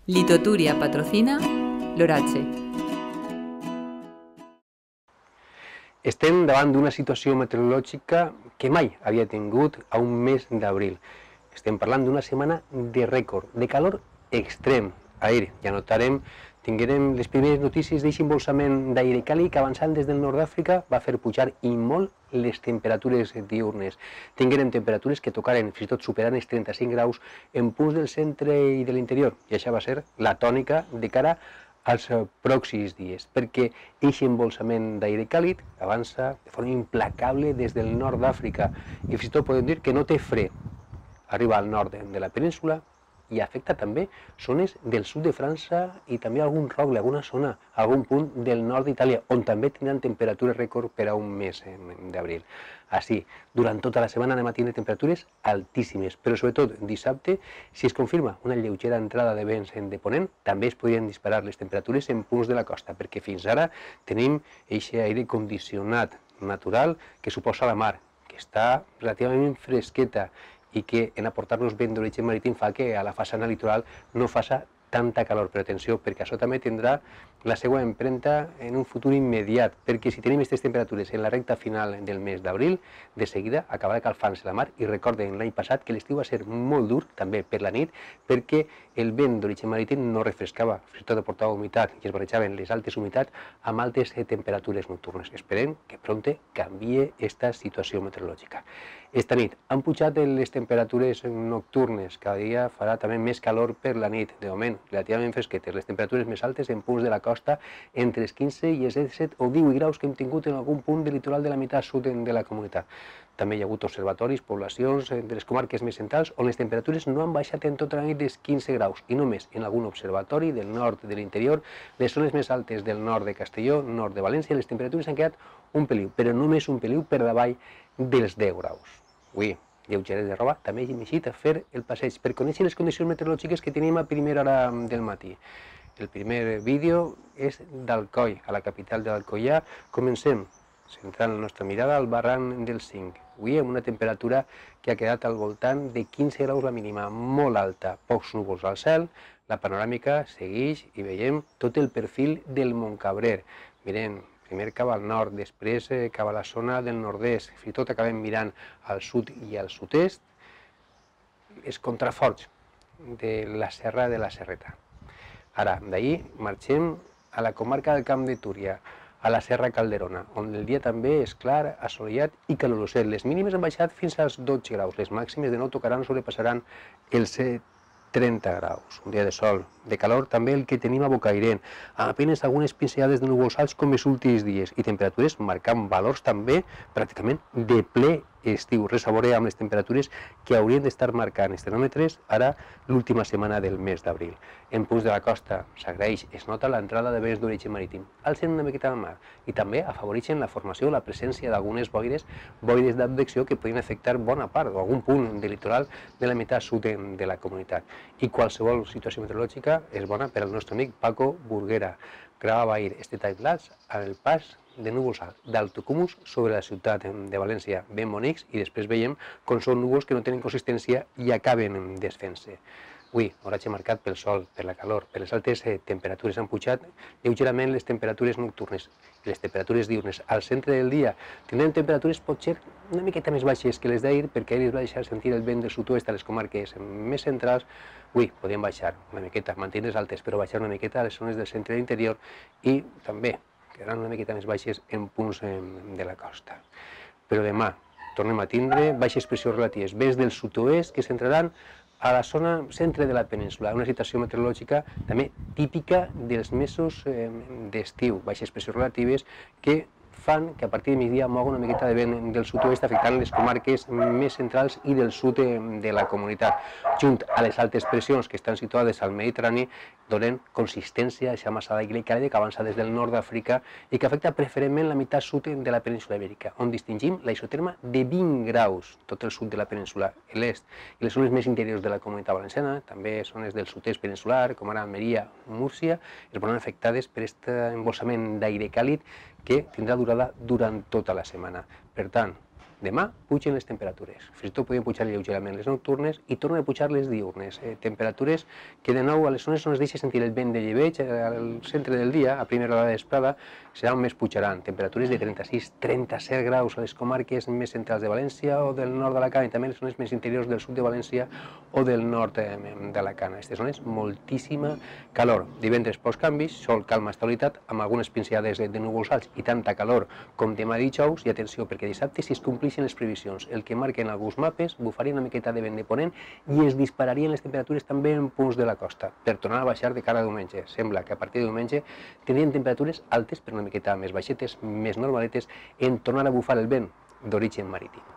Litoturia patrocina l'oratge. Estem davant d'una situació meteorològica que mai havia tingut a un mes d'abril. Estem parlant d'una setmana de rècord, de calor extrem. Ahir, ja notarem, tinguérem les primeres notícies d'aquest embolsament d'aire càlid que avançant des del nord d'Àfrica va fer pujar i molt les temperatures diurnes. Tinguérem temperatures que tocaren, fins i tot superant els 35 graus en punts del centre i de l'interior. I això va ser la tònica de cara als pròxims dies, perquè aquest embolsament d'aire càlid avança de forma implacable des del nord d'Àfrica i fins i tot podem dir que no té fre. Arriba al nord de la península i afecta també zones del sud de França i també algun rogle, alguna zona, algun punt del nord d'Itàlia, on també tindran temperatures rècord per a un mes d'abril. Així, durant tota la setmana anem a tindre temperatures altíssimes, però sobretot dissabte, si es confirma una lleugera entrada de vents de ponent, també es podrien disparar les temperatures en punts de la costa, perquè fins ara tenim aquest aire condicionat natural que suposa la mar, que està relativament fresqueta, i que en aportar-nos vent d'origen marítim fa que a la façana litoral no faça tanta calor. Però atenció, perquè això també tindrà la seva empremta en un futur immediat, perquè si tenim aquestes temperatures en la recta final del mes d'abril, de seguida acabarà calfant-se la mar. I recorden l'any passat que l'estiu va ser molt dur, també per la nit, perquè el vent d'origen marítim no refrescava, fins i tot aportava humitat i es barrejaven les altes humitats amb altes temperatures nocturnes. Esperem que prompte canvie aquesta situació meteorològica. Esta nit han pujat les temperatures nocturnes, cada dia farà també més calor per la nit, de moment relativament fresquetes, les temperatures més altes en punts de la costa entre els 15 i els 17 o 18 graus que hem tingut en algun punt de litoral de la meitat sud de la comunitat. També hi ha hagut observatoris, poblacions de les comarques més centrals on les temperatures no han baixat en tota la nit dels 15 graus i només en algun observatori del nord de l'interior, les zones més altes del nord de Castelló, nord de València, les temperatures han quedat un peliu, però només un peliu per davall dels 10 graus. Avui, lleugeres de roba, també hem eixit a fer el passeig per conèixer les condicions meteorològiques que tenim a primera hora del matí. El primer vídeo és d'Alcoi, a la capital de l'Alcoià. Comencem centrant la nostra mirada al barranc del Cinc. Avui amb una temperatura que ha quedat al voltant de 15 graus la mínima, molt alta, pocs núvols al cel, la panoràmica segueix i veiem tot el perfil del Montcabrer. Mirem, primer cap al nord, després cap a la zona del nord-est, fins i tot acabem mirant al sud i al sud-est, els contraforts de la serra de la Serreta. Ara, d'ahir marxem a la comarca del Camp de Túria, a la Serra Calderona, on el dia també és clar, assolellat i caloroset. Les mínimes han baixat fins als 12 graus, les màximes de nou tocaran o sobrepassaran els 30 graus, un dia de sol, de calor també el que tenim a Bocairent, amb apenas algunes pinzellades de núvols alts com els últims dies i temperatures marcant valors també pràcticament de ple estiu, res a veure amb les temperatures que haurien d'estar marcant els termòmetres ara l'última setmana del mes d'abril. En punts de la costa s'agraeix, es nota l'entrada de vents d'origen marítim, alcen una miqueta la mar i també afavoreixen la formació o la presència d'algunes boires d'advecció que poden afectar bona part o algun punt de litoral de la meitat sud de la comunitat. I qualsevol situació meteorològica és bona per al nostre amic Paco Burguera. Gravava ahir este timelapse al pas de núvols d'altocúmuls sobre la ciutat de València, ben bonics, i després veiem com són núvols que no tenen consistència i acaben desfent-se. Avui, oratge marcat pel sol, per la calor, per les altes temperatures. Han pujat lleugerament les temperatures nocturnes i les temperatures diurnes. Al centre del dia tindrem temperatures potser una miqueta més baixes que les d'ahir, perquè ahir es va deixar sentir el vent del sud-oest a les comarques més centrals. Avui podem baixar una miqueta, mantenir les altes, però baixar una miqueta a les zones del centre i l'interior i també quedaran una miqueta més baixes en punts de la costa. Però demà tornem a tindre baixes pressions relatives, vents del sud-oest que centraran a la zona centre de la península, una situació meteorològica també típica dels mesos d'estiu, baixes pressions relatives que fan que a partir de migdia mogui una miqueta de vent del sud-oest afectant les comarques més centrals i del sud de la comunitat. Junt a les altes pressions que estan situades al Mediterrani, donen consistència a aquesta massa d'aire càlida que avança des del nord d'Àfrica i que afecta preferentment la meitat sud de la península ibèrica, on distingim la isoterma de 20 graus, tot el sud de la península, l'est, i les zones més interiors de la comunitat valenciana, també zones del sud-est peninsular, com ara Almeria, Múrcia, es veuran afectades per aquest embolsament d'aire càlid que tindrà durada durant tota la setmana. Per tant, Demà pugen les temperatures, fins i tot podem pujar lleugerament les nocturnes i tornen a pujar les diurnes. Temperatures que de nou a les zones on es deixa sentir el vent de llebeig, al centre del dia, a primera hora de vesprada, serà on més pujaran. Temperatures de 36-37 graus a les comarques més centrals de València o del nord d'Alacant i també les zones més interiors del sud de València o del nord d'Alacant. Aquestes zones, moltíssima calor. Divendres pocs canvis, sol, calma, estabilitat, amb algunes pinzellades de núvols alts i tanta calor com demà dijous, i atenció, perquè dissabte, si es complixen les previsions, el que marquen alguns mapes, bufaria una miqueta de vent de ponent i es dispararien les temperatures també en punts de la costa, per tornar a baixar de cara a diumenge. Sembla que a partir de diumenge tindrien temperatures altes, però una miqueta més baixetes, més normaletes, en tornar a bufar el vent d'origen marítim.